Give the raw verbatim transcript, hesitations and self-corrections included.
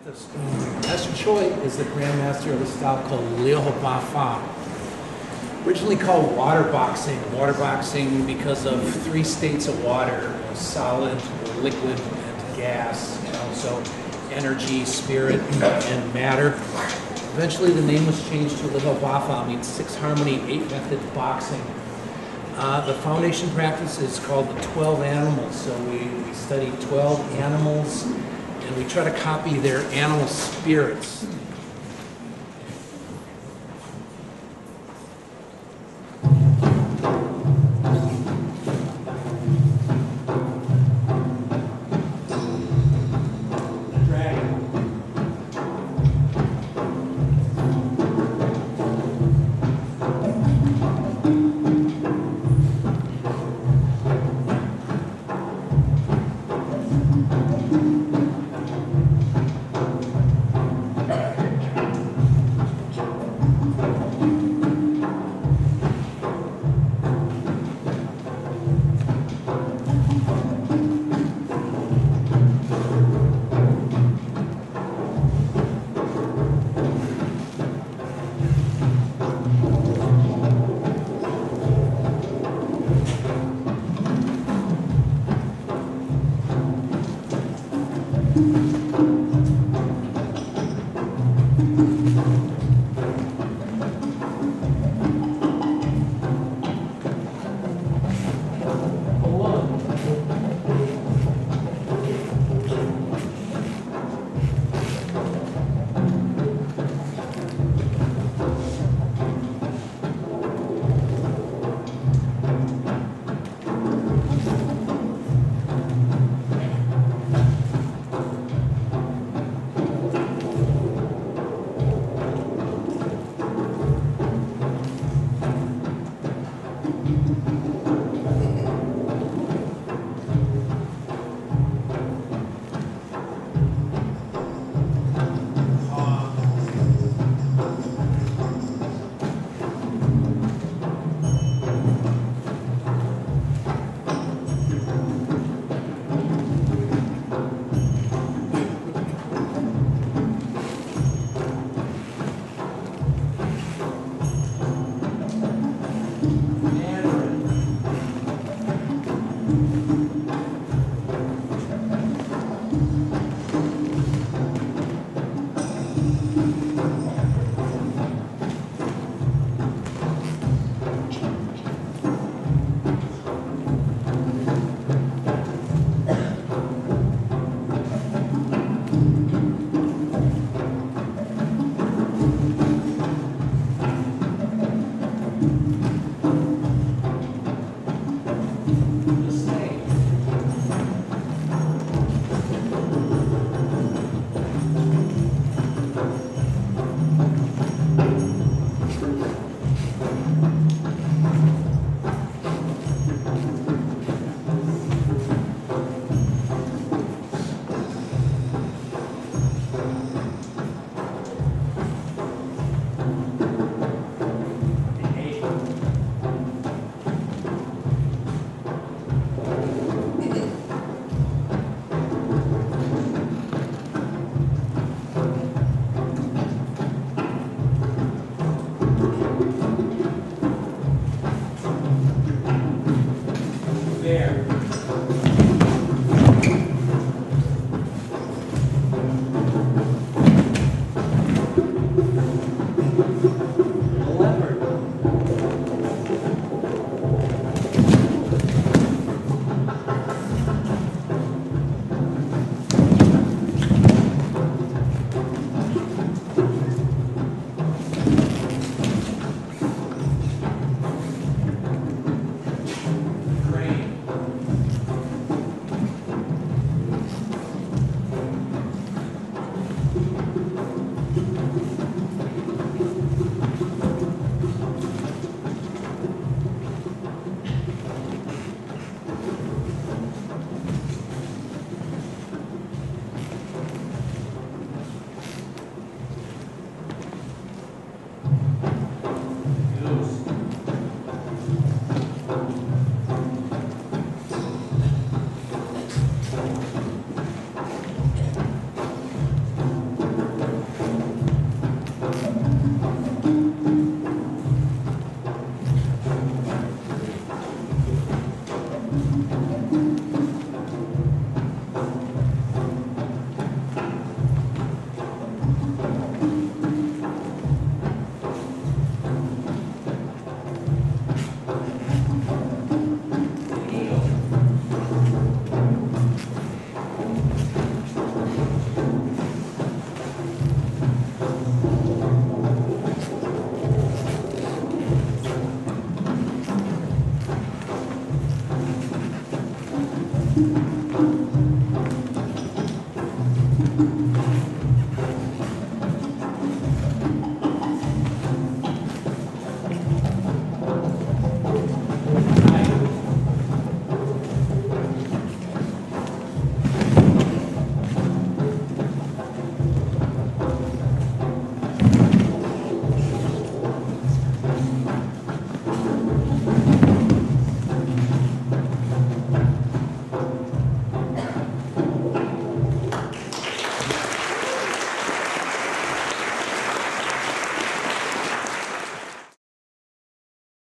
Master Choi is the grandmaster of a style called Liu Ho Pa Fa. Originally called water boxing. Water boxing because of three states of water: you know, solid, liquid, and gas, and also energy, spirit, and matter. Eventually the name was changed to Liu Ho Pa Fa, means six harmony, eight method boxing. Uh, the foundation practice is called the twelve animals. So we, we study twelve animals and we try to copy their animal spirits. All right.